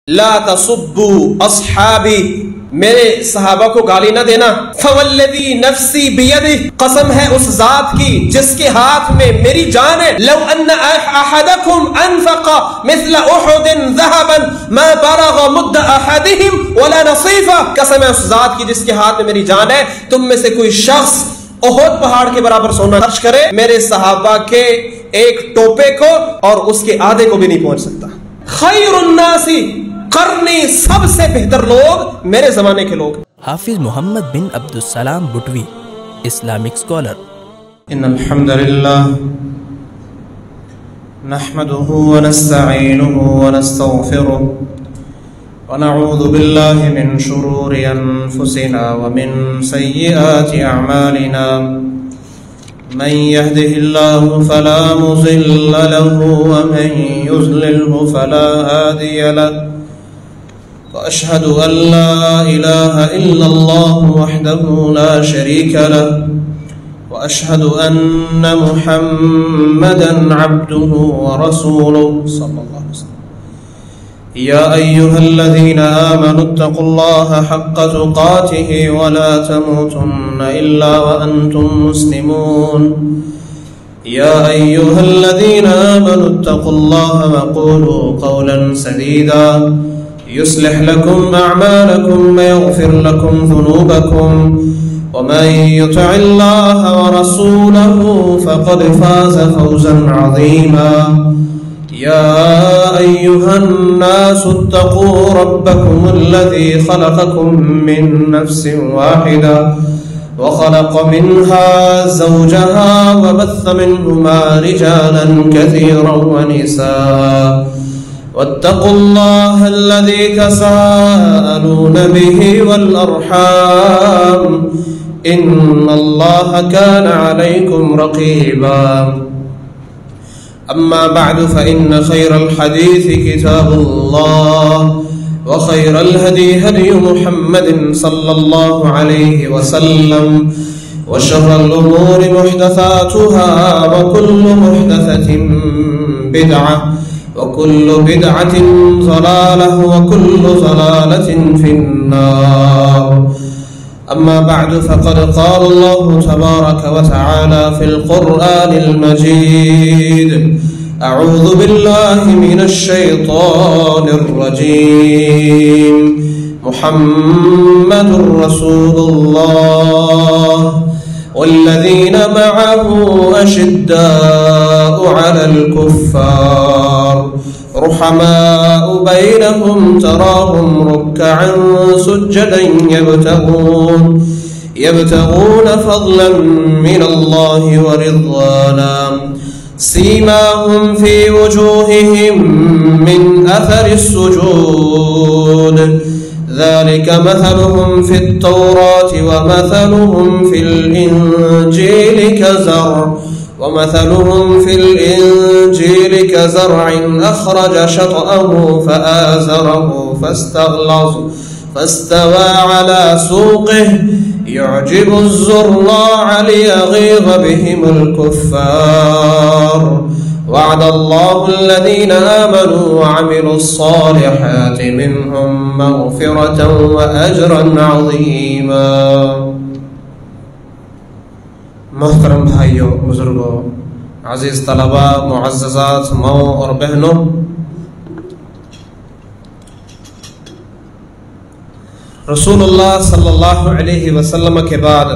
لا تسبوا اصحابی، میرے صحابہ کو گالی نہ دینا. فوالذی نفسی بیدہ، قسم ہے اس ذات کی جس کے ہاتھ میں میری جان ہے. لو ان احدکم انفق مثل احد ذهبا ما بلغ مد احدهم ولا نصیفہ، قسم ہے اس ذات کی جس کے ہاتھ میں میری جان ہے، تم میں سے کوئی شخص احد پہاڑ کے برابر سونا خرچ کرے میرے صحابہ کے ایک ٹوپے کو اور اس کے آدھے کو بھی نہیں پہنچ سکتا. خیر الناس قرنی، سب سے بہتر لوگ میرے زمانے کے لوگ. حافظ محمد بن عبد السلام بھٹوی، اسلامک اسکالر. ان الحمد للہ نحمده ونستعینه ونستغفره ونعوذ بالله من شرور انفسنا ومن سیئات اعمالنا. من يهده الله فلا مضل له ومن يضلله فلا هادي له. وأشهد أن لا إله إلا الله وحده لا شريك له وأشهد أن محمدا عبده ورسوله صلى الله عليه وسلم. يا أيها الذين آمنوا اتقوا الله حق تقاته ولا تموتن إلا وأنتم مسلمون. يا أيها الذين آمنوا اتقوا الله وقولوا قولا سديدا يصلح لكم أعمالكم ويغفر لكم ذنوبكم ومن يطع الله ورسوله فقد فاز فوزا عظيما. يا أيها الناس اتقوا ربكم الذي خلقكم من نفس واحدة وخلق منها زوجها وبث منهما رجالا كثيرا ونساء واتقوا الله الذي تساءلون به والأرحام إن الله كان عليكم رقيبا. أما بعد فإن خير الحديث كتاب الله وخير الهدي هدي محمد صلى الله عليه وسلم وشر الأمور محدثاتها وكل محدثة بدعة وكل بدعة ضلالة وكل ضلالة في النار. أما بعد فقد قال الله تبارك وتعالى في القرآن المجيد: أعوذ بالله من الشيطان الرجيم. محمد رسول الله والذين معه أشداء على الكفار رحماء بينهم تراهم ركعا سجدا يبتغون فضلا من الله ورضوانا سيماهم في وجوههم من أثر السجود ذلك مثلهم في التوراة ومثلهم في الإنجيل كزرع أخرج شطأه فآزره فاستوى على سوقه يعجب الزراع ليغيظ بهم الكفار. وعد الله الذين آمنوا وعملوا الصالحات منهم مغفرة وأجرا عظيما. محترم بھائیوں، بزرگوں، عزیز طلباء، معززات ماؤں اور بہنوں، رسول اللہ صلی اللہ علیہ وسلم کے بعد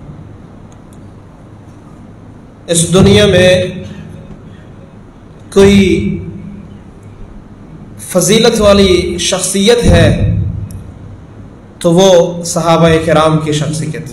اس دنیا میں کوئی فضیلت والی شخصیت ہے تو وہ صحابہ کرام کی شخصیت ہے.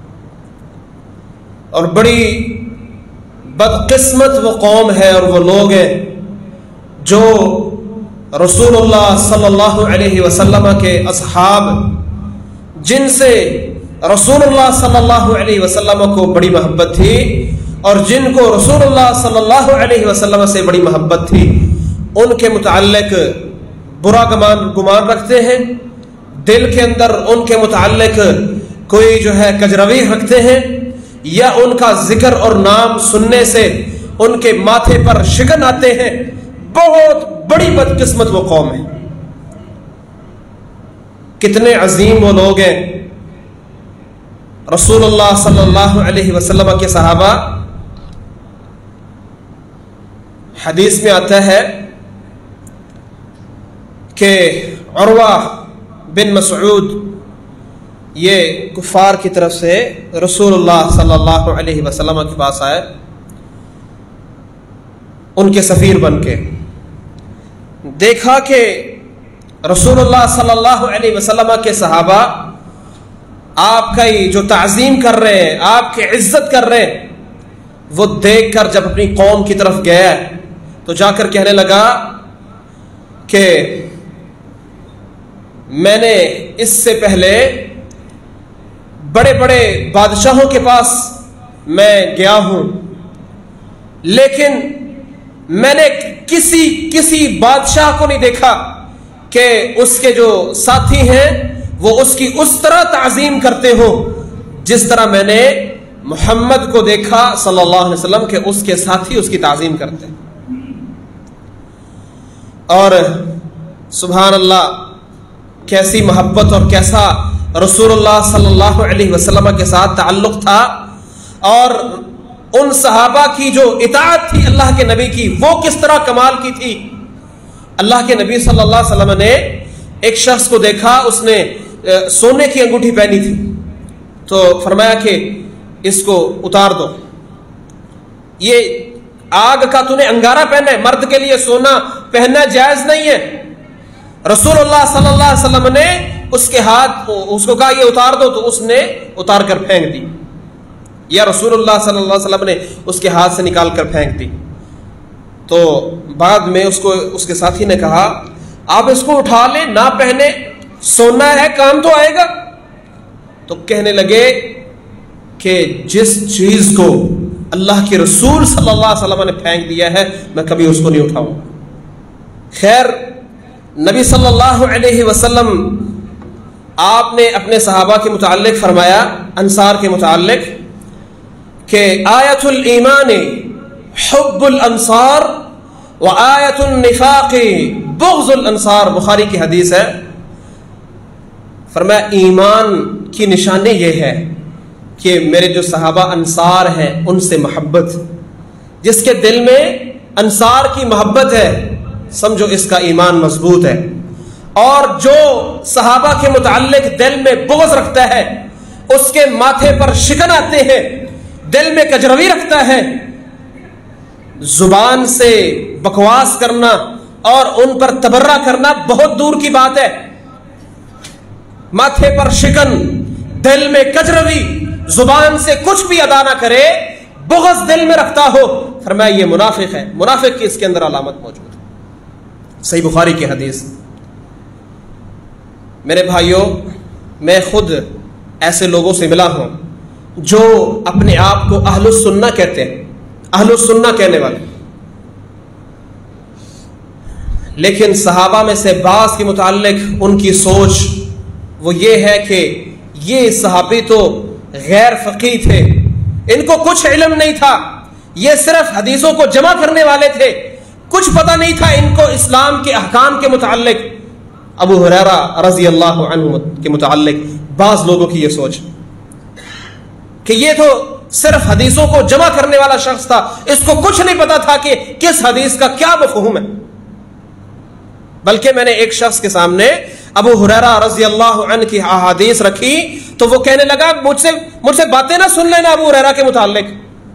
اور بڑی بدقسمت وہ قوم ہے اور وہ لوگ ہیں جو رسول اللہ صلی اللہ علیہ وسلم کے اصحاب، جن سے رسول اللہ صلی اللہ علیہ وسلم کو بڑی محبت تھی اور جن کو رسول اللہ صلی اللہ علیہ وسلم سے بڑی محبت تھی، ان کے متعلق برا گمان رکھتے ہیں، دل کے اندر ان کے متعلق کوئی کجروی رکھتے ہیں، یا ان کا ذکر اور نام سننے سے ان کے ماتھے پر شگن آتے ہیں. بہت بڑی بدقسمت وہ قوم ہے. कितने अजीम वो लोग हैं। रसूलुल्लाह सल्लल्लाहु अलैहि वसल्लम के सहाबा, हदीस में आता है कि उर्वा बिन मसऊद ये कुफार की तरफ से रसूलुल्लाह सल्लल्लाहु अलैहि वसल्लम के पास आए, उनके सफीर बन के। देखा कि रसूलुल्लाह सल्लल्लाहु अलैहि वसल्लम के सहाबा आपका ही जो ताज़ीम कर रहे हैं, आपकी इज्जत कर रहे हैं, वो देखकर जब अपनी कौम की तरफ गया तो जाकर कहने लगा कि मैंने इससे पहले बड़े बड़े बादशाहों के पास मैं गया हूं, लेकिन मैंने किसी बादशाह को नहीं देखा कि उसके जो साथी हैं वो उसकी उस तरह ताज़ीम करते हो जिस तरह मैंने मोहम्मद को देखा सल्लल्लाहु अलैहि वसल्लम के उसके साथी उसकी ताज़ीम करते हैं। और सुभान अल्लाह, कैसी मोहब्बत और कैसा रसूलुल्लाह सल्लल्लाहु अलैहि वसल्लम के साथ ताल्लुक था, और उन सहाबा की जो इताअत थी अल्लाह के नबी की, वो किस तरह कमाल की थी। अल्लाह के नबी सल्लल्लाहु अलैहि वसल्लम ने एक शख्स को देखा, उसने सोने की अंगूठी पहनी थी, तो फरमाया कि इसको उतार दो, ये आग का तूने अंगारा पहना है, मर्द के लिए सोना पहनना जायज नहीं है। रसूलुल्लाह सल्लल्लाहु अलैहि वसल्लम ने उसके हाथ उसको कहा ये उतार दो, तो उसने उतार कर फेंक दी, या रसूलुल्लाह सल्लल्लाहु अलैहि वसल्लम ने उसके हाथ से निकाल कर फेंक दी। तो बाद में उसको उसके साथी ने कहा आप इसको उठा ले, ना पहने, सोना है, काम तो आएगा। तो कहने लगे कि जिस चीज को अल्लाह के रसूल सल्लल्लाहु अलैहि वसल्लम ने फेंक दिया है मैं कभी उसको नहीं उठाऊंगा। खैर, नबी सल्लल्लाहु अलैहि वसल्लम आपने अपने सहाबा के मुताल्लिक फरमाया, अंसार के मुताल्लिक, कि आयतुल ईमान हुब्बुल अंसार व आयतुन निफाक़ बुग़्ज़ुल अंसार। बुखारी की हदीस है। फरमाया ईमान की निशानी ये है कि मेरे जो सहाबा अंसार हैं उनसे मोहब्बत, जिसके दिल में अंसार की मोहब्बत है समझो इसका ईमान मजबूत है। और जो सहाबा के मुताल्लिक दिल में बुग़्ज़ रखता है उसके माथे पर शिकन आते हैं, दिल में कजरवी रखता है, जुबान से बकवास करना और उन पर तबर्रा करना बहुत दूर की बात है। माथे पर शिकन, दिल में कजरवी, जुबान से कुछ भी अदा ना करे, बुग़्ज़ दिल में रखता हो, फरमाया ये मुनाफिक है। मुनाफिक की इसके अंदर अलामत मौजूद है। सही बुखारी की हदीस। मेरे भाइयों, मैं खुद ऐसे लोगों से मिला हूं जो अपने आप को अहलुस सुन्ना कहते हैं, अहलुस सुन्ना कहने वाले, लेकिन सहाबा में से बास के मुताल्लिक उनकी सोच वो ये है कि ये सहाबी तो गैर फकीह थे, इनको कुछ इल्म नहीं था, ये सिर्फ हदीसों को जमा करने वाले थे, कुछ पता नहीं था इनको इस्लाम के अहकाम के मुताल्लिक। अबू हुरैरा रज़ी अल्लाहु अन्हु के मुताल्लिक बाज़ लोगों की ये सोच कि ये तो सिर्फ हदीसों को जमा करने वाला शख्स था, इसको कुछ नहीं पता था कि किस हदीस का क्या मफ़हूम है। बल्कि मैंने एक शख्स के सामने अबू हुरैरा रज़ी अल्लाहु अन्हु की अहादीस रखी तो वो कहने लगा मुझसे बातें ना सुन लेना अबू हुरैरा के मुताल्लिक।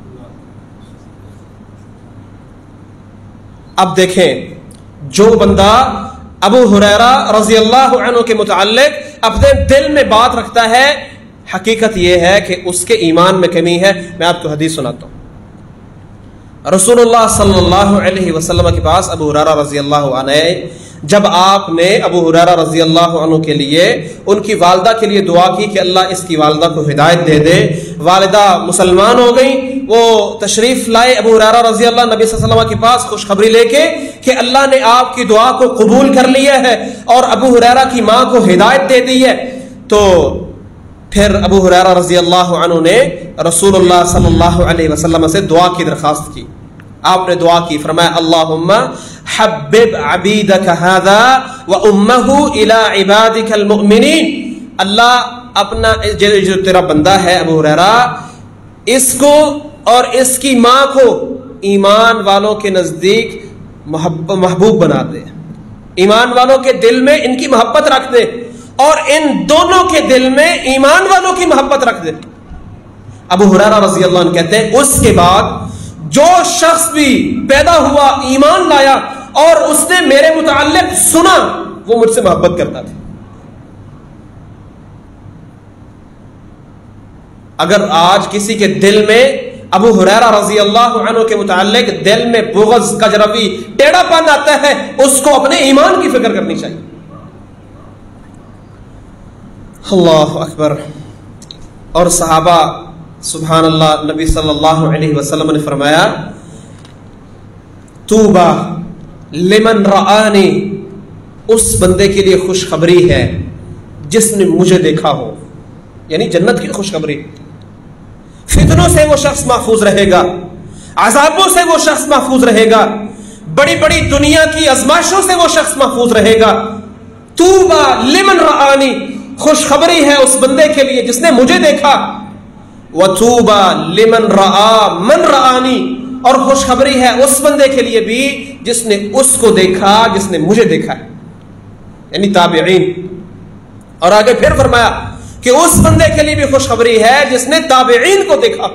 अब देखें, जो बंदा अबू हुरैरा रज़ी अल्लाहु अन्हु के मुताल्लिक अपने दिल में बात रखता है, हकीकत यह है कि उसके ईमान में कमी है। मैं आपको हदीस सुनाता हूं। रसूलुल्लाह सल्लल्लाहु अलैहि वसल्लम के पास अबू हुरैरा रज़ी अल्लाहु अन्हु, जब आपने अबू हुरैरा रज़ी अल्लाहु अन्हु के लिए उनकी वालिदा के लिए दुआ की कि अल्लाह इसकी वालिदा को हिदायत दे दे, वालिदा मुसलमान हो गई, वो तशरीफ लाए अबू हुरैरा रज़ी अल्लाह नबी सल्लल्लाहु अलैहि वसल्लम के पास खुशखबरी लेके कि अल्लाह ने आपकी दुआ को कबूल कर लिया है और अबू हुरैरा की माँ को हिदायत दे दी है। तो फिर अबू हुरैरा रज़ी अल्लाहु अन्हु ने रसूलुल्लाह सल्लल्लाहु अलैहि वसल्लम से दुआ की दरखास्त की। आपने दुआ की, फरमाया अल्लाहुम्मा حبب عبیدک ھذا وامہ الی عبادک المؤمنین، اللہ اپنا جو تیرا بندہ ہے ابو ہریرہ، اس کو اور اس کی ماں کو ایمان والوں کے نزدیک محبوب بنا دے، ایمان والوں کے دل میں ان کی محبت رکھ دے، اور ان دونوں کے دل میں ایمان والوں کی محبت رکھ دے۔ ابو ہریرہ رضی اللہ عنہ کہتے ہیں اس کے بعد جو شخص بھی پیدا ہوا ایمان لایا اور اس نے میرے متعلق سنا، وہ مجھ سے محبت کرتا تھا۔ اگر آج کسی کے دل میں ابو ہریرہ رضی اللہ عنہ کے متعلق دل میں بغض، کجروی، ٹیڑھا پن آتا ہے، اس کو اپنے ایمان کی فکر کرنی چاہیے۔ اللہ اکبر۔ اور صحابہ سبحان اللہ، نبی صلی اللہ علیہ وسلم نے فرمایا توبہ لمن رآنی، اس بندے کے لیے خوشخبری ہے جس نے مجھے دیکھا ہو، یعنی جنت کی خوشخبری۔ فتنوں سے وہ شخص محفوظ رہے گا، عذابوں سے وہ شخص محفوظ رہے گا، بڑی بڑی دنیا کی آزمائشوں سے وہ شخص محفوظ رہے گا۔ توبہ لمن رآنی، خوشخبری ہے اس بندے کے لیے جس نے مجھے دیکھا، وَتُوبَى لِمَنْ رَآ مَنْ رَآنِي، اور خوشخبری ہے اس بندے کے لیے بھی جس نے اس کو دیکھا جس نے مجھے دیکھا ہے، یعنی تابعین۔ اور آگے پھر فرمایا کہ اس بندے کے لیے بھی خوشخبری ہے جس نے تابعین کو دیکھا۔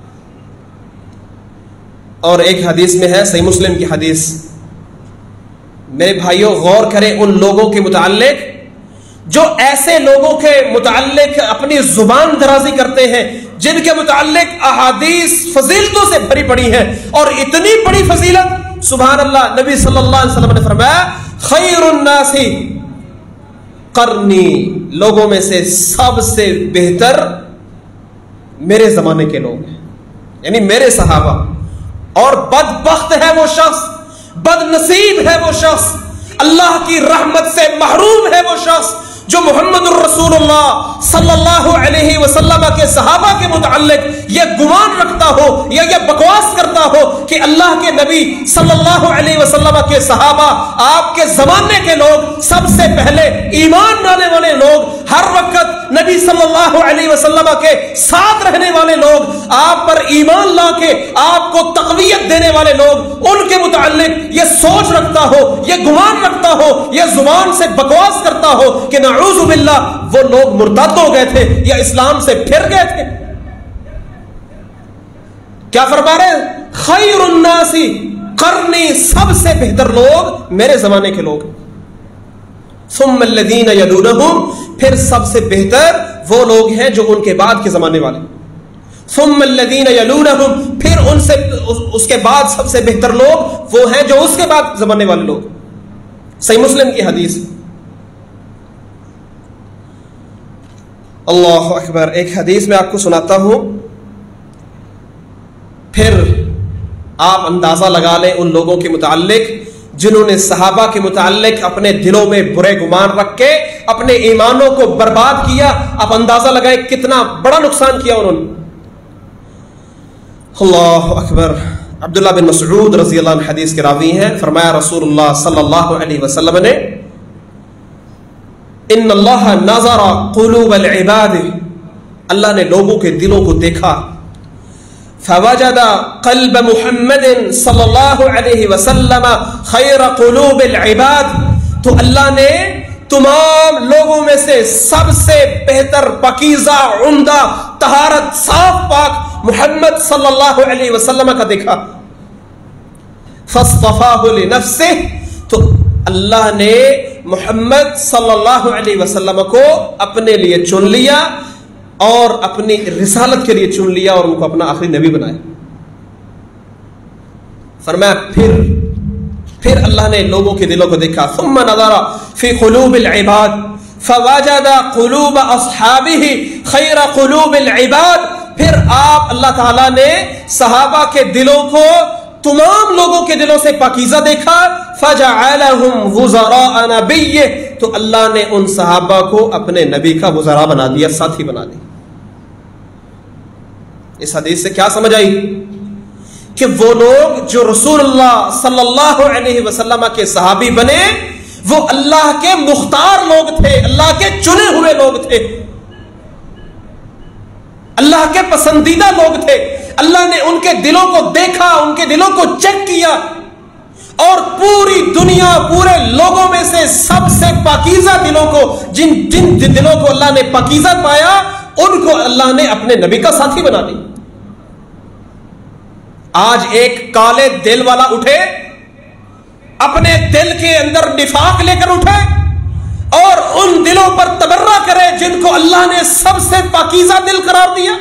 اور ایک حدیث میں ہے، صحیح مسلم کی حدیث، میرے بھائیوں غور کریں ان لوگوں کے متعلق جو ایسے لوگوں کے متعلق اپنی زبان درازی کرتے ہیں، جن کے متعلق احادیث فضیلتوں سے بھری پڑی ہیں، اور اتنی بڑی فضیلت سبحان اللہ، نبی صلی اللہ علیہ وسلم نے فرمایا خیر الناس قرنی، لوگوں میں سے سب سے بہتر میرے زمانے کے لوگ ہیں، یعنی میرے صحابہ۔ اور بدبخت ہے وہ شخص، بد نصیب ہے وہ شخص، اللہ کی رحمت سے محروم ہے وہ شخص جو محمد الرسول اللہ صلی اللہ علیہ وسلم کے صحابہ کے متعلق یہ گمان رکھتا ہو یا یہ بکواس کرتا ہو کہ اللہ کے نبی صلی اللہ علیہ وسلم کے صحابہ، آپ کے زمانے کے لوگ، سب سے پہلے ایمان لانے والے لوگ، ہر وقت نبی صلی اللہ علیہ وسلم کے ساتھ رہنے والے لوگ، آپ پر ایمان لا کے آپ کو تقویت دینے والے لوگ، ان کے متعلق یہ سوچ رکھتا ہو، یہ گمان رکھتا ہو، یہ زبان سے بکواس کرتا ہو کہ نعوذ باللہ وہ لوگ مرتد ہو گئے تھے یا اسلام سے پھر گئے تھے۔ کیا فرما رہے ہیں؟ خیر الناس قرنی، سب سے بہتر لوگ میرے زمانے کے لوگ، ثم الذین یلونہم، پھر سب سے بہتر وہ لوگ ہیں جو ان کے بعد کے زمانے والے، ثم الذین یلونہم، پھر ان سے اس کے بعد سب سے بہتر لوگ وہ ہیں جو اس کے بعد زمانے والے لوگ۔ صحیح مسلم کی حدیث۔ اللہ اکبر۔ ایک حدیث میں آپ کو سناتا ہوں، پھر آپ اندازہ لگا لیں ان لوگوں کے متعلق جنہوں نے صحابہ کے متعلق اپنے دلوں میں برے گمان رکھ کے اپنے ایمانوں کو برباد کیا۔ آپ اندازہ لگائیں کتنا بڑا نقصان کیا انہوں نے۔ اللہ اکبر۔ عبداللہ بن مسعود رضی اللہ عنہ حدیث کے راوی ہیں، فرمایا رسول اللہ صلی اللہ علیہ وسلم نے ان اللہ نظر قلوب العباد، اللہ نے لوگوں کے دلوں کو دیکھا، فوجد قلب محمد صلی اللہ علیہ وسلم خیر قلوب العباد، تو اللہ نے تمام لوگوں میں سے سب سے بہتر، پاکیزہ، عمدہ، طہارت، صاف پاک محمد صلی اللہ علیہ وسلم کا دیکھا۔ فاصطفاہ لنفسہ، تو اللہ نے محمد صلی اللہ علیہ وسلم کو اپنے لیے چن لیا اور اپنی رسالت کے لیے چن لیا اور ان کو اپنا آخری نبی بنایا۔ فرمایا پھر اللہ نے لوگوں کے دلوں کو دیکھا، ثم نظر فی قلوب العباد فوجد قلوب اصحابہ خیر قلوب العباد، پھر آپ اللہ تعالیٰ نے صحابہ کے دلوں کو تمام لوگوں کے دلوں سے پاکیزہ دیکھا، فجعلہم وزراء نبیہ، تو اللہ نے ان صحابہ کو اپنے نبی کا وزراء بنا دیا، ساتھی بنا دیا۔ اس حدیث سے کیا سمجھ آئی؟ کہ وہ لوگ جو رسول اللہ صلی اللہ علیہ وسلم کے صحابی بنے وہ اللہ کے مختار لوگ تھے، اللہ کے چنے ہوئے لوگ تھے، اللہ کے پسندیدہ لوگ تھے۔ اللہ نے ان کے دلوں کو دیکھا، ان کے دلوں کو چیک کیا، اور پوری دنیا پورے لوگوں میں سے سب سے پاکیزہ دلوں کو جن دلوں کو اللہ نے پاکیزہ پایا ان کو اللہ نے اپنے نبی کا ساتھی بنا دی۔ آج ایک کالے دل والا اٹھے، اپنے دل کے اندر نفاق لے کر اٹھے اور ان دلوں پر تبرہ کرے جن کو اللہ نے سب سے پاکیزہ دل قرار دیا۔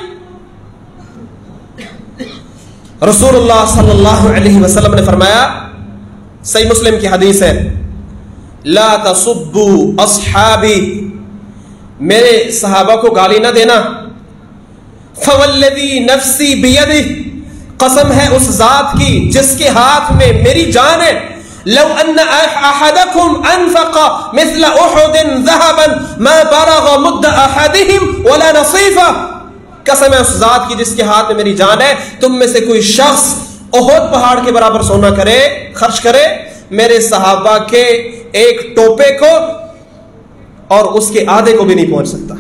رسول اللہ صلی اللہ علیہ وسلم نے فرمایا، صحیح مسلم کی حدیث ہے، لا تصبوا اصحابی، میرے صحابہ کو گالی نہ دینا، فوالذی نفسی بیدہ، قسم ہے اس ذات کی جس کے ہاتھ میں میری جان ہے، لو ان احدکم انفق مثل احد ذهبا ما بلغ مد احدهم ولا نصیفہ، قسم ہے اس ذات کی جس کے ہاتھ میں میری جان ہے، تم میں سے کوئی شخص احد پہاڑ کے برابر سونا کرے، خرچ کرے، میرے صحابہ کے ایک ٹوپے کو اور اس کے آدھے کو بھی نہیں پہنچ سکتا۔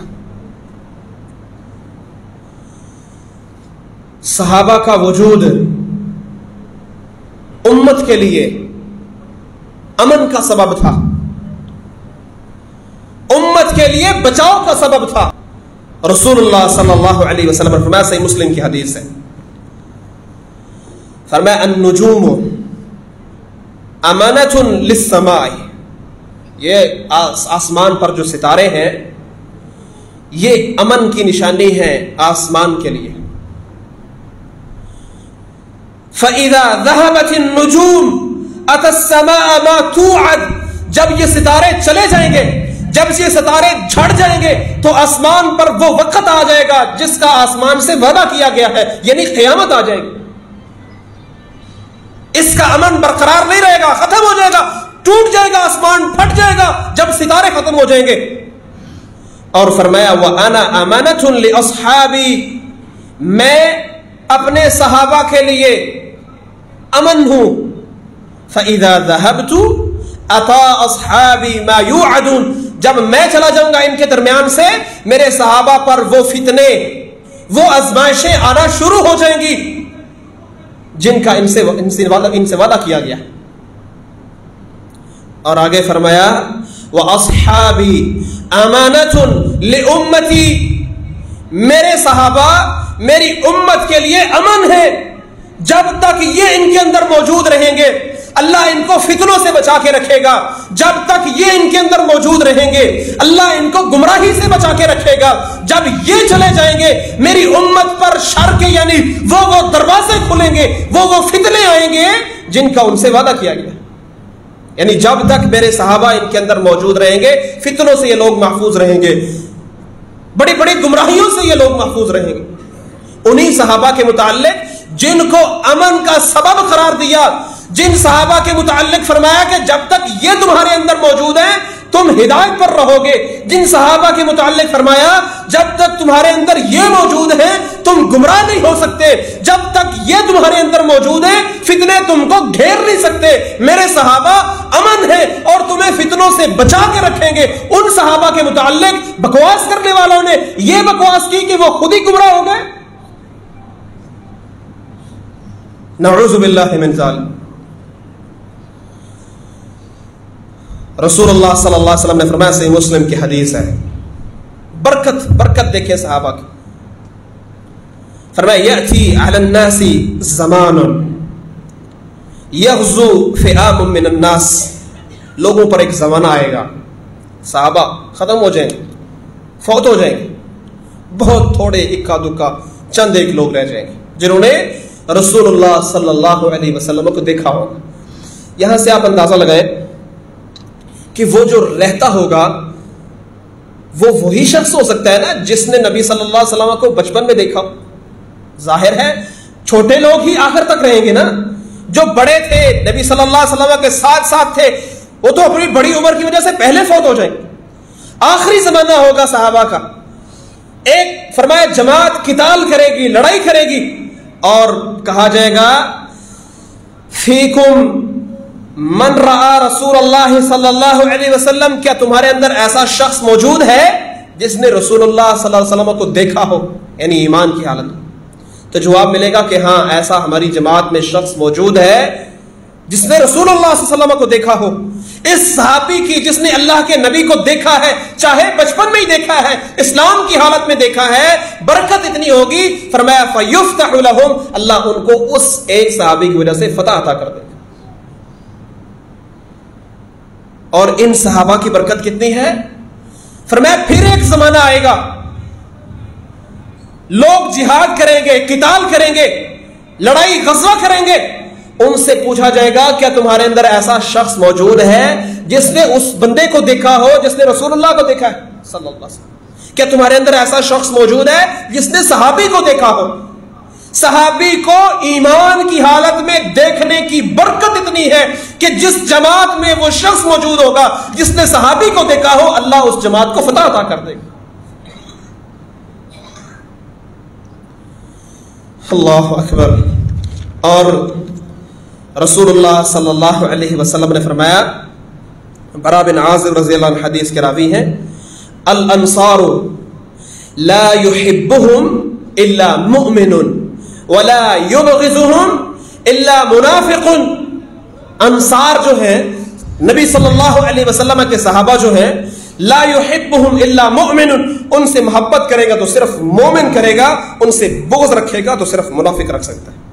صحابہ کا وجود امت کے لیے امن کا سبب تھا، امت کے لیے بچاؤ کا سبب تھا۔ رسول اللہ صلی اللہ علیہ وسلم نے فرمایا، صحیح مسلم کی حدیث ہے، فرمایا النجوم امانۃ للسماء، یہ آسمان پر جو ستارے ہیں یہ امن کی نشانی ہے آسمان کے لیے۔ فَإِذَا ذَهَبَتِ النُّجُومُ أَتَى السَّمَاءَ مَا تُوعَدُ، جب یہ ستارے چلے جائیں گے، جب یہ ستارے جھڑ جائیں گے تو آسمان پر وہ وقت آ جائے گا جس کا آسمان سے وعدہ کیا گیا ہے، یعنی قیامت آ جائے گی۔ اس کا امن برقرار نہیں رہے گا، ختم ہو جائے گا، ٹوٹ جائے گا، آسمان پھٹ جائے گا جب ستارے ختم ہو جائیں گے۔ اور فرمایا وَأَنَا أَمَانَةٌ لِأَصْحَابِي، میں اپنے صحابہ کے لیے امن ہوں۔ فَإِذَا ذَهَبْتُ أَتَى أَصْحَابِي مَا يُوعَدُونَ، جب میں چلا جاؤں گا ان کے درمیان سے میرے صحابہ پر وہ فتنے، وہ آزمائشیں آنا شروع ہو جائیں گی جن کا ان سے وعدہ کیا گیا۔ اور آگے فرمایا وَأَصْحَابِي أَمَانَةٌ لِأُمَّتِي، میرے صحابہ میری امت کے لیے امن ہے، جب تک یہ ان کے اندر موجود رہیں گے اللہ ان کو فتنوں سے بچا کے رکھے گا، جب تک یہ ان کے اندر موجود رہیں گے اللہ ان کو گمراہی سے بچا کے رکھے گا، جب یہ چلے جائیں گے میری امت پر شر کے یعنی وہ دروازے کھلیں گے، وہ فتنے آئیں گے جن کا ان سے وعدہ کیا گیا۔ یعنی جب تک میرے صحابہ ان کے اندر موجود رہیں گے فتنوں سے یہ لوگ محفوظ رہیں گے، بڑی بڑی گمراہیوں سے یہ لوگ محفوظ رہیں گے۔ انہی صحابہ کے متعلق جن کو امن کا سبب قرار دیا، جن صحابہ کے متعلق فرمایا کہ جب تک یہ تمہارے اندر موجود ہیں تم ہدایت پر رہو گے، جن صحابہ کے متعلق فرمایا جب تک تمہارے اندر یہ موجود ہیں تم گمراہ نہیں ہو سکتے، جب تک یہ تمہارے اندر موجود ہیں فتنے تم کو گھیر نہیں سکتے، میرے صحابہ امن ہے اور تمہیں فتنوں سے بچا کے رکھیں گے۔ ان صحابہ کے متعلق بکواس کرنے والوں نے یہ بکواس کی کہ وہ خود ہی گمراہ ہو گئے، نعوذ باللہ من ذلک۔ رسول اللہ صلی اللہ علیہ وسلم نے فرمایا، صحیح مسلم کی حدیث ہے، برکت دیکھیں صحابہ کی، فرمایا یأتی علی الناس زمان یغزو فئام من الناس، لوگوں پر ایک زمانہ آئے گا صحابہ ختم ہو جائیں گے، فوت ہو جائیں گے، بہت تھوڑے اکا دکا چند ایک لوگ رہ جائیں گے جنہوں نے رسول اللہ صلی اللہ علیہ وسلم کو دیکھا ہوگا۔ یہاں سے آپ اندازہ لگائیں کہ وہ جو رہتا ہوگا وہ وہی شخص ہو سکتا ہے نا جس نے نبی صلی اللہ علیہ وسلم کو بچپن میں دیکھا۔ ظاہر ہے چھوٹے لوگ ہی آخر تک رہیں گے نا، جو بڑے تھے نبی صلی اللہ علیہ وسلم کے ساتھ ساتھ تھے وہ تو اپنی بڑی عمر کی وجہ سے پہلے فوت ہو جائیں گے۔ آخری زمانہ ہوگا صحابہ کا، ایک فرمایا جماعت قتال کرے گی، لڑائی کرے گی، اور کہا جائے گا فیکم من رآ رسول اللہ صلی اللہ علیہ وسلم، کیا تمہارے اندر ایسا شخص موجود ہے جس نے رسول اللہ صلی اللہ علیہ وسلم کو دیکھا ہو، یعنی ایمان کی حالت میں؟ تو جواب ملے گا کہ ہاں ایسا ہماری جماعت میں شخص موجود ہے جس نے رسول اللہ صلی اللہ علیہ وسلم کو دیکھا ہو۔ اس صحابی کی جس نے اللہ کے نبی کو دیکھا ہے، چاہے بچپن میں ہی دیکھا ہے، اسلام کی حالت میں دیکھا ہے، برکت اتنی ہوگی، فرمایا فَيُفْتَحُ لَهُمْ، اللہ ان کو اس ایک صحابی کی وجہ سے فتح عطا کر دے گا۔ اور ان صحابہ کی برکت کتنی ہے؟ فرمایا پھر ایک زمانہ آئے گا، لوگ جہاد کریں گے، قتال کریں گے، لڑائی غزوہ کریں گے، ان سے پوچھا جائے گا کیا تمہارے اندر ایسا شخص موجود ہے جس نے اس بندے کو دیکھا ہو جس نے رسول اللہ کو دیکھا ہے صلی اللہ علیہ وسلم؟ کیا تمہارے اندر ایسا شخص موجود ہے جس نے صحابی کو دیکھا ہو؟ صحابی کو ایمان کی حالت میں دیکھنے کی برکت اتنی ہے کہ جس جماعت میں وہ شخص موجود ہوگا جس نے صحابی کو دیکھا ہو، اللہ اس جماعت کو فتح عطا کر دے گا۔ اللہ اکبر۔ اور رسول اللہ صلی اللہ علیہ وسلم نے فرمایا، برا بن عازب رضی اللہ عنہ حدیث کے راوی ہیں، الانصار لا يحبهم الا مؤمن ولا يبغضهم الا منافق۔ انصار جو ہیں، نبی صلی اللہ علیہ وسلم کے صحابہ جو ہیں، لا يحبهم الا مؤمن، ان سے محبت کرے گا تو صرف مومن کرے گا، ان سے بغض رکھے گا تو صرف منافق رکھ سکتا ہے۔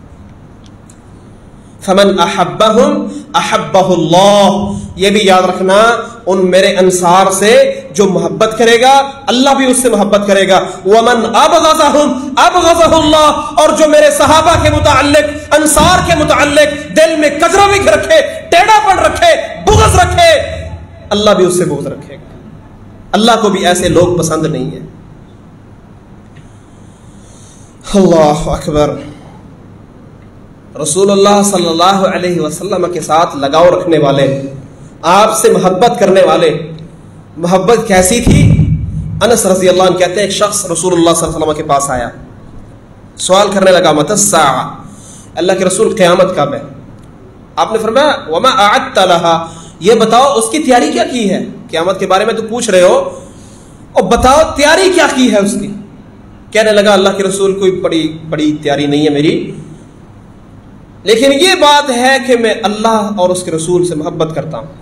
فمن احبهم احبہ اللہ، یہ بھی یاد رکھنا، ان میرے انصار سے جو محبت کرے گا اللہ بھی اس سے محبت کرے گا۔ ومن ابغضهم ابغضہ اللہ، اور جو میرے صحابہ کے متعلق، انصار کے متعلق دل میں کجروی رکھے، ٹیڑھا پن رکھے، بغض رکھے، اللہ بھی اس سے بغض رکھے گا۔ اللہ کو بھی ایسے لوگ پسند نہیں ہیں۔ اللہ اکبر۔ رسول اللہ صلی اللہ علیہ وسلم کے ساتھ لگاؤ رکھنے والے، آپ سے محبت کرنے والے، محبت کیسی تھی؟ انس رضی اللہ عنہ کہتے ہیں ایک شخص رسول اللہ صلی اللہ علیہ وسلم کے پاس آیا، سوال کرنے لگا متی الساعہ، اللہ کے رسول قیامت کب ہے؟ آپ نے فرمایا وما اعدت لها، یہ بتاؤ اس کی تیاری کیا کی ہے؟ قیامت کے بارے میں تو پوچھ رہے ہو، اور بتاؤ تیاری کیا کی ہے اس کی؟ کہنے لگا اللہ کے رسول کوئی بڑی تیاری نہیں ہے میری، لیکن یہ بات ہے کہ میں اللہ اور اس کے رسول سے محبت کرتا ہوں۔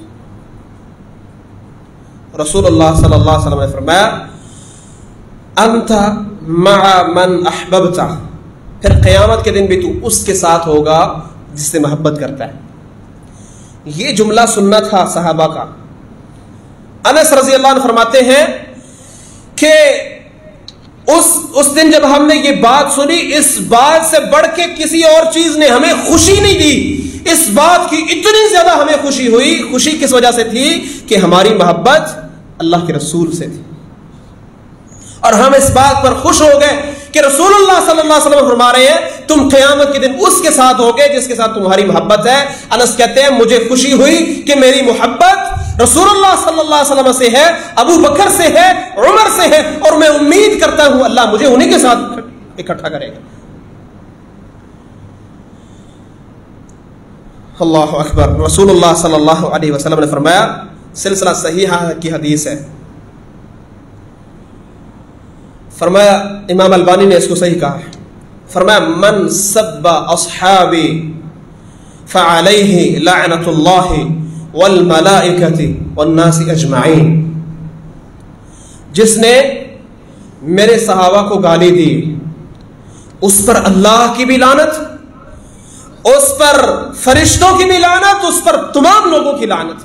رسول اللہ صلی اللہ علیہ وسلم نے فرمایا انت مع من احببت، پھر قیامت کے دن بھی تو اس کے ساتھ ہوگا جس سے محبت کرتا ہے۔ یہ جملہ سننا تھا صحابہ کا۔ انس رضی اللہ عنہ فرماتے ہیں کہ اس دن جب ہم نے یہ بات سنی، اس بات سے بڑھ کے کسی اور چیز نے ہمیں خوشی نہیں دی، اس بات کی اتنی زیادہ ہمیں خوشی ہوئی۔ خوشی کس وجہ سے تھی؟ کہ ہماری محبت اللہ کے رسول سے تھی، اور ہم اس بات پر خوش ہو گئے کہ رسول اللہ صلی اللہ علیہ وسلم فرما رہے ہیں تم قیامت کے دن اس کے ساتھ ہوگے جس کے ساتھ تمہاری محبت ہے۔ انس کہتے ہیں مجھے خوشی ہوئی کہ میری محبت رسول اللہ صلی اللہ علیہ وسلم سے ہے، ابو بکر سے ہے، عمر سے ہے، اور میں امید کرتا ہوں اللہ مجھے انہی کے ساتھ اکٹھا کرے گا۔ اللہ اکبر۔ رسول اللہ صلی اللہ علیہ وسلم نے فرمایا، سلسلہ صحیحہ کی حدیث ہے، فرمایا امام البانی نے اس کو صحیح کہا ہے، فرمایا من سب اصحابی فعلیہ لعنت اللہ والملائکۃ والناس اجمعین، جس نے میرے صحابہ کو گالی دی اس پر اللہ کی بھی لعنت، اس پر فرشتوں کی بھی لعنت، اس پر تمام لوگوں کی لعنت۔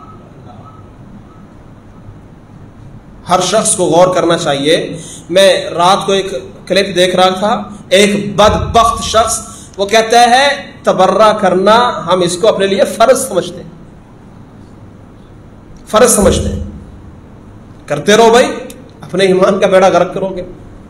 ہر شخص کو غور کرنا چاہیے۔ میں رات کو ایک کلپ دیکھ رہا تھا، ایک بدبخت شخص وہ کہتا ہے تبرہ کرنا ہم اس کو اپنے لیے فرض سمجھتے ہیں، فرض سمجھتے ہیں، کرتے رہو بھائی، اپنے ایمان کا بیڑا غرق کرو گے۔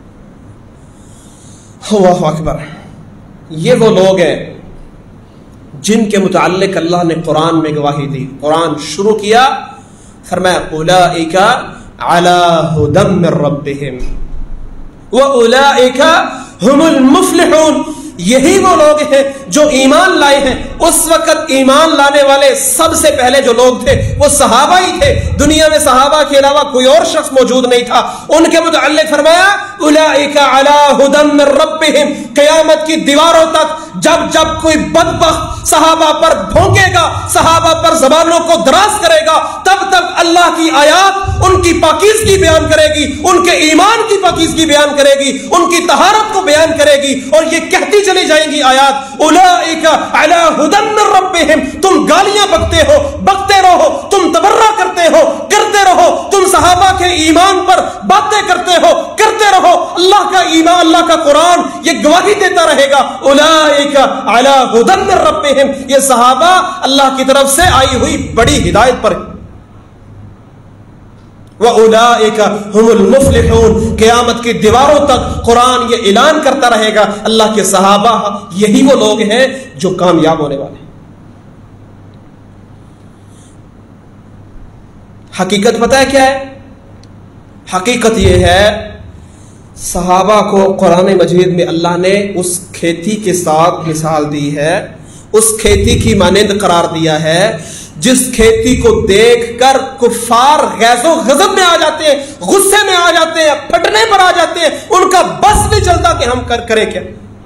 اللہ اکبر۔ یہ وہ لوگ ہیں جن کے متعلق اللہ نے قرآن میں گواہی دی۔ قرآن شروع کیا، فرمایا اولئک علی ھدی من ربہم واولئک ھم المفلحون، یہی وہ لوگ ہیں جو ایمان لائے ہیں، اس وقت ایمان لانے والے سب سے پہلے جو لوگ تھے وہ صحابہ ہی تھے. دنیا میں صحابہ کے علاوہ کوئی اور شخص موجود نہیں تھا. ان کے متعلق فرمایا اولئک علی ھدی من ربہم. قیامت کی دیواروں تک جب کوئی بدبخت صحابہ پر بھونکے گا، صحابہ پر زبانوں کو دراز کرے گا، تب تک اللہ کی آیات ان کی پاکیزگی بیان کرے گی، ان کے ایمان کی پاکیزگی بیان کرے گی، ان کی طہارت کو بیان کرے گی، اور یہ کہتی چلی جائیں گی آیات اولئک علی ھدی من ربہم. تم گالیاں بکتے رہو، تم تبرہ کرتے رہو، تم صحابہ کے ایمان پر باتیں کرتے رہو. اللہ کا ایمان، اللہ کا قرآن یہ گواہی دیتا رہے گا اولئک علی ھدی من ربہم. یہ صحابہ اللہ کی طرف سے آئی ہوئی بڑی ہدایت پر. وَأُولَئِكَ هُمُ الْمُفْلِحُونَ. قیامت کی دیواروں تک قرآن یہ اعلان کرتا رہے گا اللہ کے صحابہ یہی وہ لوگ ہیں جو کامیاب ہونے والے ہیں. حقیقت پتہ ہے کیا ہے؟ حقیقت یہ ہے صحابہ کو قرآن مجید میں اللہ نے اس کھیتی کے ساتھ مثال دی ہے، اس کھیتی کی مانند قرار دیا ہے جس کھیتی کو دیکھ کر کفار غیظ و غضب میں آ جاتے ہیں، غصے میں آ جاتے ہیں، پھٹنے پر آ جاتے ہیں، ان کا بس نہیں چلتا کہ ہم کریں کیا.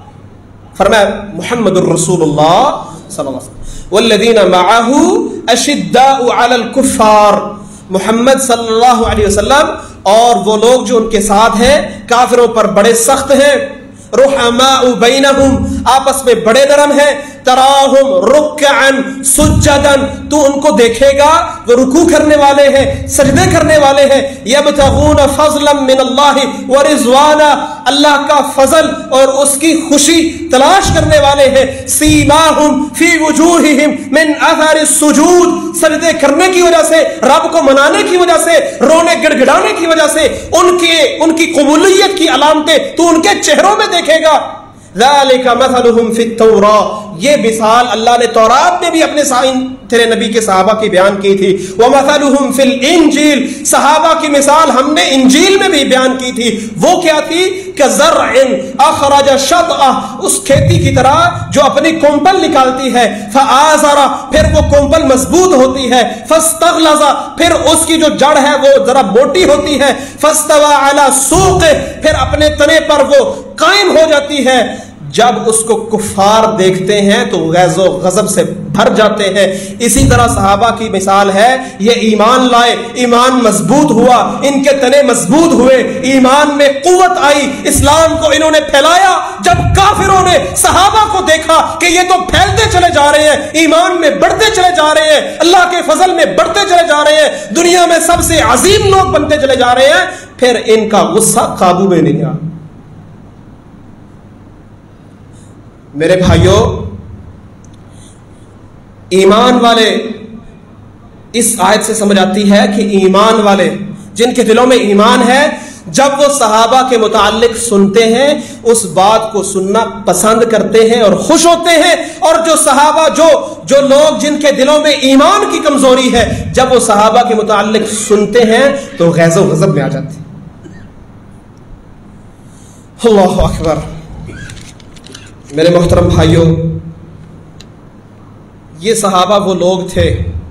فرمایا محمد الرسول اللہ صلی اللہ علیہ وسلم والذین معه اشداء علی الکفار. محمد صلی اللہ علیہ وسلم اور وہ لوگ جو ان کے ساتھ ہیں کافروں پر بڑے سخت ہیں. رحماء بینہم، آپس میں بڑے نرم ہیں. تراہم رکعا سجدا، تو ان کو دیکھے گا وہ رکوع کرنے والے ہیں، سجدے کرنے والے ہیں. یبتغون فضلا من اللہ ورضوانا، اللہ کا فضل اور اس کی خوشی تلاش کرنے والے ہیں. سیماہم فی وجوہہم من اثر السجود، سجدے کرنے کی وجہ سے، رب کو منانے کی وجہ سے، رونے گڑ گڑانے کی وجہ سے ان کی قبولیت کی علامتیں تو ان کے چہروں میں دیکھے گا. ذالک مثلہم فی التوراۃ، یہ مثال اللہ نے تورات میں بھی اپنے تیرے نبی کے صحابہ کی بیان کی تھی. ومثلہم فی الانجیل، صحابہ کی مثال ہم نے انجیل میں بھی بیان کی تھی. وہ کیا تھی؟ کزرع اخرج شطأہ، اس کھیتی کی طرح جو اپنی کونپل نکالتی ہے. فآزر، پھر وہ کونپل مضبوط ہوتی ہے. فاستغلظ، پھر اس کی جو جڑ ہے وہ ذرا موٹی ہوتی ہے. فاستوى علی سوقہ، پھر اپنے تنے پر وہ قائم ہو جاتی ہے. جب اس کو کفار دیکھتے ہیں تو غیظ و غضب سے بھر جاتے ہیں. اسی طرح صحابہ کی مثال ہے، یہ ایمان لائے، ایمان مضبوط ہوا، ان کے تنے مضبوط ہوئے، ایمان میں قوت آئی، اسلام کو انہوں نے پھیلایا. جب کافروں نے صحابہ کو دیکھا کہ یہ تو پھیلتے چلے جا رہے ہیں، ایمان میں بڑھتے چلے جا رہے ہیں، اللہ کے فضل میں بڑھتے چلے جا رہے ہیں، دنیا میں سب سے عظیم لوگ بنتے چلے جا رہے ہیں، پھر ان کا غصہ قابو میں نہیں آیا. میرے بھائیوں، ایمان والے، اس آیت سے سمجھ آتی ہے کہ ایمان والے جن کے دلوں میں ایمان ہے، جب وہ صحابہ کے متعلق سنتے ہیں اس بات کو سننا پسند کرتے ہیں اور خوش ہوتے ہیں. اور جو صحابہ جو لوگ جن کے دلوں میں ایمان کی کمزوری ہے، جب وہ صحابہ کے متعلق سنتے ہیں تو غیظ و غضب میں آ جاتے ہیں. اللہ اکبر. میرے محترم بھائیوں، یہ صحابہ وہ لوگ تھے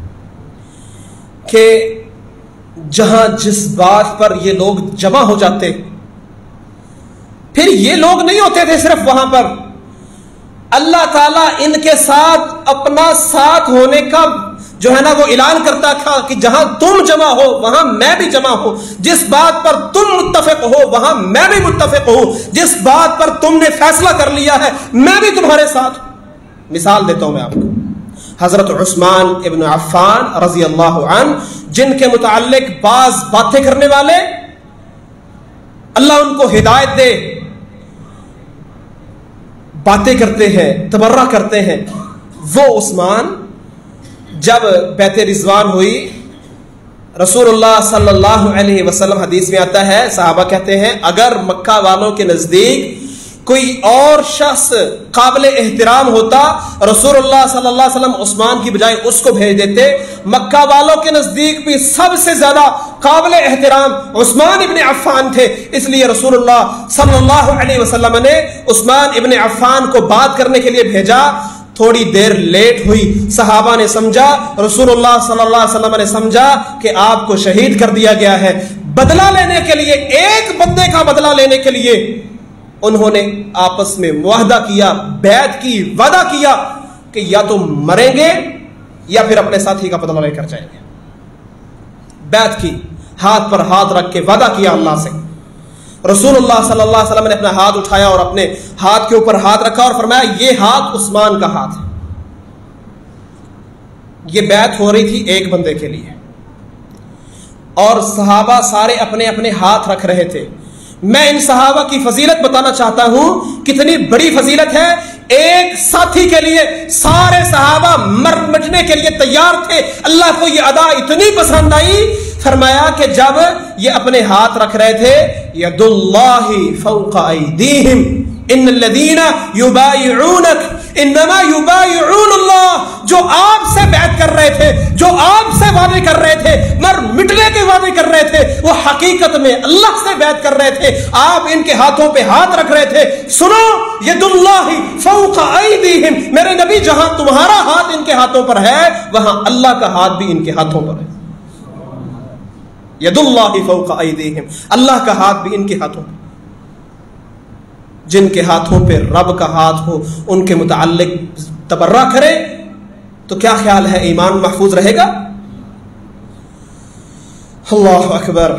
کہ جہاں جس بات پر یہ لوگ جمع ہو جاتے، پھر یہ لوگ نہیں ہوتے تھے صرف وہاں پر، اللہ تعالیٰ ان کے ساتھ اپنا ساتھ ہونے کا جو ہے نا وہ اعلان کرتا تھا کہ جہاں تم جمع ہو وہاں میں بھی جمع ہوں، جس بات پر تم متفق ہو وہاں میں بھی متفق ہوں، جس بات پر تم نے فیصلہ کر لیا ہے میں بھی تمہارے ساتھ. مثال دیتا ہوں میں آپ کو، حضرت عثمان ابن عفان رضی اللہ عنہ، جن کے متعلق بعض باتیں کرنے والے اللہ ان کو ہدایت دے باتیں کرتے ہیں، تبرہ کرتے ہیں. وہ عثمان جب بیعت رضوان ہوئی، رسول اللہ صلی اللہ علیہ وسلم، حدیث میں آتا ہے، صحابہ کہتے ہیں اگر مکہ والوں کے نزدیک کوئی اور شخص قابل احترام ہوتا رسول اللہ صلی اللہ علیہ وسلم عثمان کی بجائے اس کو بھیج دیتے. مکہ والوں کے نزدیک بھی سب سے زیادہ قابل احترام عثمان ابن عفان تھے، اس لیے رسول اللہ صلی اللہ علیہ وسلم نے عثمان ابن عفان کو بات کرنے کے لیے بھیجا. تھوڑی دیر لیٹ ہوئی، صحابہ نے سمجھا، رسول اللہ صلی اللہ علیہ وسلم نے سمجھا کہ آپ کو شہید کر دیا گیا ہے. بدلہ لینے کے لیے، ایک بندے کا بدلہ لینے کے لیے انہوں نے آپس میں معاہدہ کیا، بیعت کی، وعدہ کیا کہ یا تو مریں گے یا پھر اپنے ساتھی کا بدلہ لے کر جائیں گے. بیعت کی، ہاتھ پر ہاتھ رکھ کے وعدہ کیا اللہ سے. رسول اللہ صلی اللہ علیہ وسلم نے اپنا ہاتھ اٹھایا اور اپنے ہاتھ کے اوپر ہاتھ رکھا اور فرمایا یہ ہاتھ عثمان کا ہاتھ ہے. یہ بیعت ہو رہی تھی ایک بندے کے لیے اور صحابہ سارے اپنے اپنے ہاتھ رکھ رہے تھے. میں ان صحابہ کی فضیلت بتانا چاہتا ہوں، کتنی بڑی فضیلت ہے. ایک ساتھی کے لیے سارے صحابہ مر مٹنے کے لیے تیار تھے. اللہ کو یہ ادا اتنی پسند آئی، فرمایا کہ جب یہ اپنے ہاتھ رکھ رہے تھے، ید اللہ فوق ایدیہم ان الذین یبایعونک انما یبایعون اللہ. جو آپ سے بیعت کر رہے تھے، جو آپ سے وعدے کر رہے تھے، مر مٹنے کے وعدے کر رہے تھے، وہ حقیقت میں اللہ سے بیعت کر رہے تھے. آپ ان کے ہاتھوں پہ ہاتھ رکھ رہے تھے. سنو، ید اللہ فوق ایدیہم، میرے نبی جہاں تمہارا ہاتھ ان کے ہاتھوں پر ہے وہاں اللہ کا ہاتھ بھی ان کے ہاتھوں پر ہے. ید اللہ فوق ایدیہم، اللہ کا ہاتھ بھی ان کے ہاتھوں پر. جن کے ہاتھوں پہ رب کا ہاتھ ہو ان کے متعلق تبرہ کرے تو کیا خیال ہے ایمان محفوظ رہے گا؟ اللہ اکبر.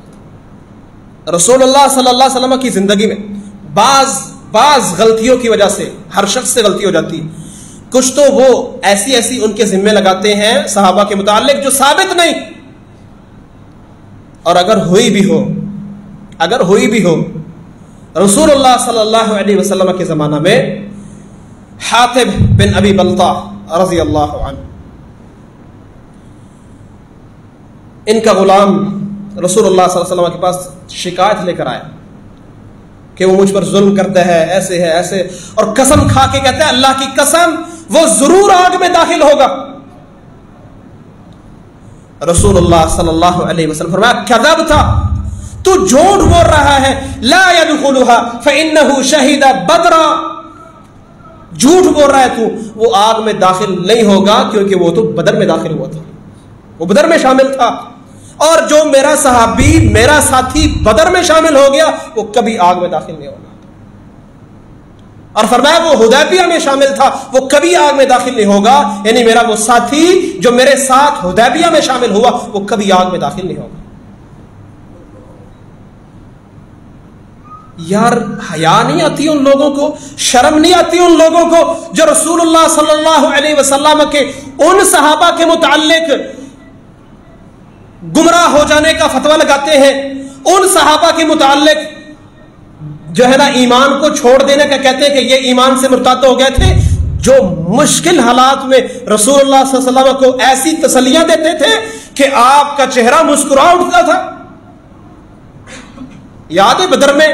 رسول اللہ صلی اللہ علیہ وسلم کی زندگی میں بعض غلطیوں کی وجہ سے ہر شخص سے غلطی ہو جاتی ہے. کچھ تو وہ ایسی ان کے ذمے لگاتے ہیں صحابہ کے متعلق جو ثابت نہیں، اور اگر ہوئی بھی ہو رسول اللہ صلی اللہ علیہ وسلم کے زمانہ میں حاطب بن ابی بلطہ رضی اللہ عنہ، ان کا غلام رسول اللہ صلی اللہ علیہ وسلم کے پاس شکایت لے کر آیا کہ وہ مجھ پر ظلم کرتا ہے، ایسے ہے ایسے، اور قسم کھا کے کہتا ہے اللہ کی قسم وہ ضرور آگ میں داخل ہوگا. رسول اللہ صلی اللہ علیہ وسلم فرمایا کذبت، تو جھوٹ بول رہا ہے، لا يدخلها فانه شهد بدرا، جھوٹ بول رہا ہے تو، وہ آگ میں داخل نہیں ہوگا کیونکہ وہ تو بدر میں داخل ہوا تھا، وہ بدر میں شامل تھا. اور جو میرا صحابی، میرا ساتھی بدر میں شامل ہو گیا وہ کبھی آگ میں داخل نہیں ہوگا. اور فرمایا وہ حدیبیہ میں شامل تھا، وہ کبھی آگ میں داخل نہیں ہوگا. یعنی میرا وہ ساتھی جو میرے ساتھ حدیبیہ میں شامل ہوا وہ کبھی آگ میں داخل نہیں ہوگا. یار حیا نہیں آتی ان لوگوں کو، شرم نہیں آتی ان لوگوں کو جو رسول اللہ صلی اللہ علیہ وسلم کے ان صحابہ کے متعلق گمراہ ہو جانے کا فتویٰ لگاتے ہیں، ان صحابہ کے متعلق جو ہے نا ایمان کو چھوڑ دینے کا کہتے ہیں کہ یہ ایمان سے مرتد ہو گئے تھے، جو مشکل حالات میں رسول اللہ صلی اللہ علیہ وسلم کو ایسی تسلیاں دیتے تھے کہ آپ کا چہرہ مسکرا اٹھتا تھا. یاد ہے بدر میں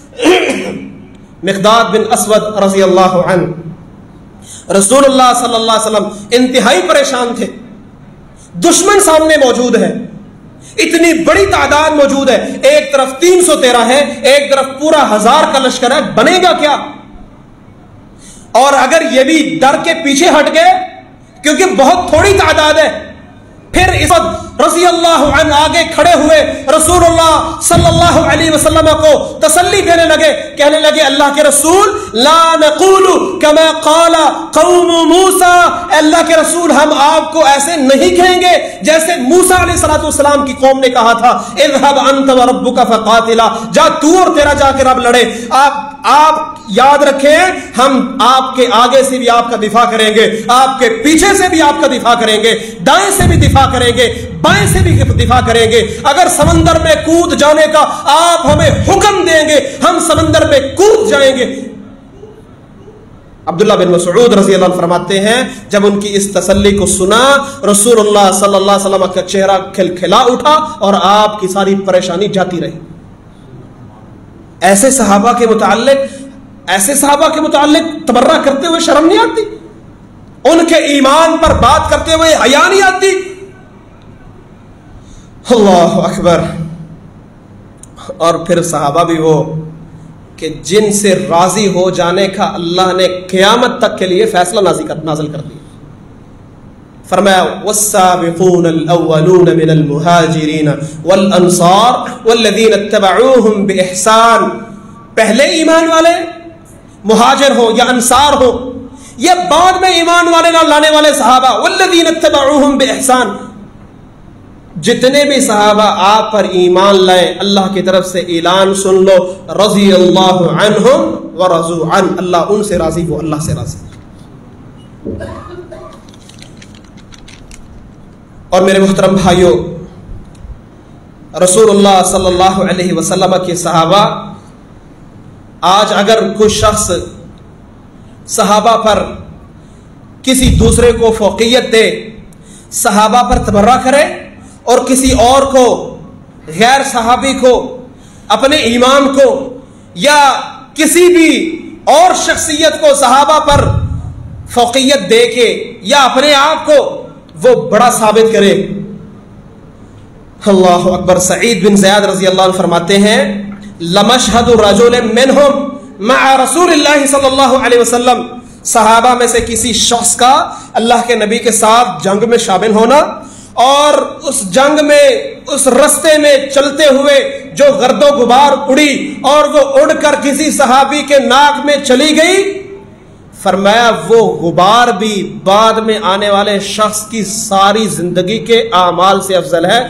مقداد بن اسود رضی اللہ عنہ، رسول اللہ صلی اللہ علیہ وسلم انتہائی پریشان تھے، دشمن سامنے موجود ہے، اتنی بڑی تعداد موجود ہے، ایک طرف 313 ہے، ایک طرف پورا 1000 کا لشکر ہے، بنے گا کیا؟ اور اگر یہ بھی ڈر کے پیچھے ہٹ گئے کیونکہ بہت تھوڑی تعداد ہے، پھر اس وقت رضی اللہ عنہ آگے کھڑے ہوئے رسول اللہ صلی اللہ علیہ وسلم کو تسلی دینے لگے، کہنے لگے اللہ کے رسول لا نقول کما قال قوم موسیٰ، اللہ کے رسول ہم آپ کو ایسے نہیں کہیں گے جیسے موسیٰ علیہ السلام کی قوم نے کہا تھا اذهب انت وربك فقاتلا، جا تو اور تیرا جا کے رب لڑے. آپ یاد رکھیں ہم آپ کے آگے سے بھی آپ کا دفاع کریں گے، آپ کے پیچھے سے بھی آپ کا دفاع کریں گے، دائیں سے بھی دفاع کریں گے، بائیں سے بھی دفاع کریں گے. اگر سمندر میں کود جانے کا آپ ہمیں حکم دیں گے ہم سمندر میں کود جائیں گے. عبداللہ بن مسعود رضی اللہ عنہ فرماتے ہیں جب ان کی اس تسلی کو سنا رسول اللہ صلی اللہ علیہ وسلم کا چہرہ کھلکھلا اٹھا اور آپ کی ساری پریشانی جاتی رہی. ایسے صحابہ کے متعلق ایسے صحابہ کے متعلق تبرہ کرتے ہوئے شرم نہیں آتی؟ ان کے ایمان پر بات کرتے ہوئے حیا نہیں آتی؟ اللہ اکبر. اور پھر صحابہ بھی وہ کہ جن سے راضی ہو جانے کا اللہ نے قیامت تک کے لیے فیصلہ نازل کر دیا. فرمایا والسابقون الاولون من المہاجرین والانصار والذین اتبعوہم باحسان. پہلے ایمان والے مہاجر ہو یا انصار ہو یا بعد میں ایمان والے نہ لانے والے صحابہ، والذین اتبعوہم باحسان، جتنے بھی صحابہ آپ پر ایمان لائے اللہ کی طرف سے اعلان سن لو، رضی اللہ عنہم ورضوا عنہ، اللہ ان سے راضی ہو، اللہ سے راضی. اور میرے محترم بھائیوں، رسول اللہ صلی اللہ علیہ وسلم کے صحابہ، آج اگر کوئی شخص صحابہ پر کسی دوسرے کو فوقیت دے، صحابہ پر تبرہ کرے اور کسی اور کو، غیر صحابی کو، اپنے امام کو یا کسی بھی اور شخصیت کو صحابہ پر فوقیت دے کے یا اپنے آپ کو وہ بڑا ثابت کرے، اللہ اکبر. سعید بن زیاد رضی اللہ عنہ فرماتے ہیں لمشہد رجل منہم مع رسول اللہ صلی اللہ علیہ وسلم، صحابہ میں سے کسی شخص کا اللہ کے نبی کے ساتھ جنگ میں شامل ہونا اور اس جنگ میں اس رستے میں چلتے ہوئے جو گرد و غبار اڑی اور وہ اڑ کر کسی صحابی کے ناک میں چلی گئی، فرمایا وہ غبار بھی بعد میں آنے والے شخص کی ساری زندگی کے اعمال سے افضل ہے،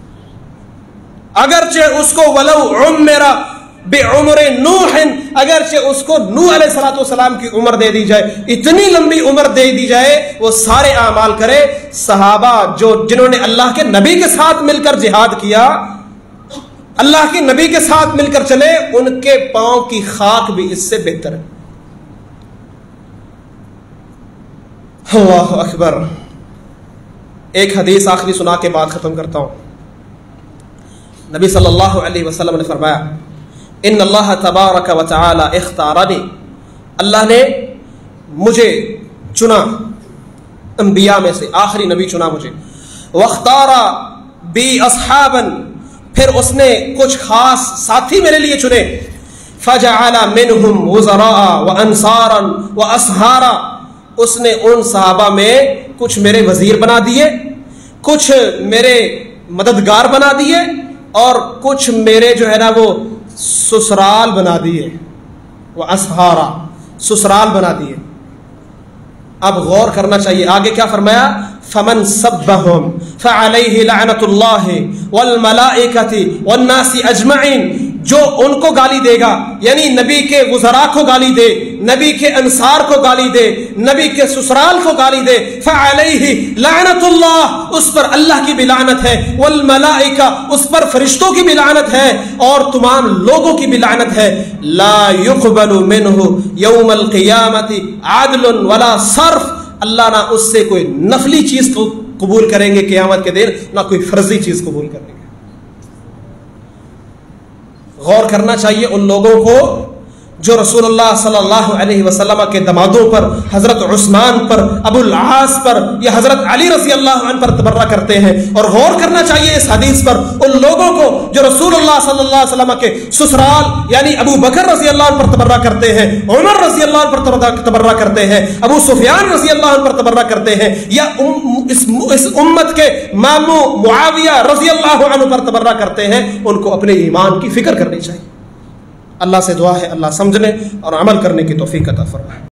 اگرچہ اس کو ولو عمر بعمر نوح، اگرچہ اس کو نوح علیہ الصلوۃ والسلام کی عمر دے دی جائے، اتنی لمبی عمر دے دی جائے، وہ سارے اعمال کرے. صحابہ جنہوں نے اللہ کے نبی کے ساتھ مل کر جہاد کیا، اللہ کے نبی کے ساتھ مل کر چلے، ان کے پاؤں کی خاک بھی اس سے بہتر ہے. اللہ اکبر. ایک حدیث آخری سنا کے بعد ختم کرتا ہوں. نبی صلی اللہ علیہ وسلم نے فرمایا ان اللہ تبارک و تعالی اختارنی، اللہ نے مجھے چنا، انبیاء میں سے آخری نبی چنا مجھے، واختار بی اصحابا، پھر اس نے کچھ خاص ساتھی میرے لیے چنے، فجعل منہم وزراء وانصارا واصہارا، اس نے ان صحابہ میں کچھ میرے وزیر بنا دیے، کچھ میرے مددگار بنا دیے اور کچھ میرے جو ہے نا وہ سسرال بنا دیے، وہ اسہارا، سسرال بنا دیے. اب غور کرنا چاہیے آگے کیا فرمایا، فمن سبہم فعلیہ لعنت اللہ والملائکۃ والناس اجمعین، جو ان کو گالی دے گا یعنی نبی کے وزراء کو گالی دے، نبی کے انصار کو گالی دے، نبی کے سسرال کو گالی دے، فعلیہ لعنت اللہ، اس پر اللہ کی بھی لعنت ہے، والملائکہ، اس پر فرشتوں کی بھی لعنت ہے، اور تمام لوگوں کی بھی لعنت ہے. لا يقبل منہ یوم القیامت عدل ولا صرف، اللہ نہ اس سے کوئی نفلی چیز کو قبول کریں گے قیامت کے دن، نہ کوئی فرضی چیز قبول کریں گے. غور کرنا چاہیے ان لوگوں کو جو رسول اللہ صلی اللہ علیہ وسلم کے دمادوں پر، حضرت عثمان پر، ابو العاص پر یا حضرت علی رضی اللہ عنہ پر تبرہ کرتے ہیں، اور غور کرنا چاہیے اس حدیث پر ان لوگوں کو جو رسول اللہ صلی اللہ علیہ وسلم کے سسرال یعنی ابو بکر رضی اللہ عنہ پر تبرہ کرتے ہیں، عمر رضی اللہ عنہ پر تبرہ کرتے ہیں، ابو سفیان رضی اللہ عنہ پر تبرہ کرتے ہیں، یا اس امت کے ماموں معاویہ رضی اللہ عنہ پر تبرہ کرتے ہیں. ان کو اپنے ایمان کی فکر کرنی چاہیے. اللہ سے دعا ہے اللہ سمجھنے اور عمل کرنے کی توفیق عطا فرمائے.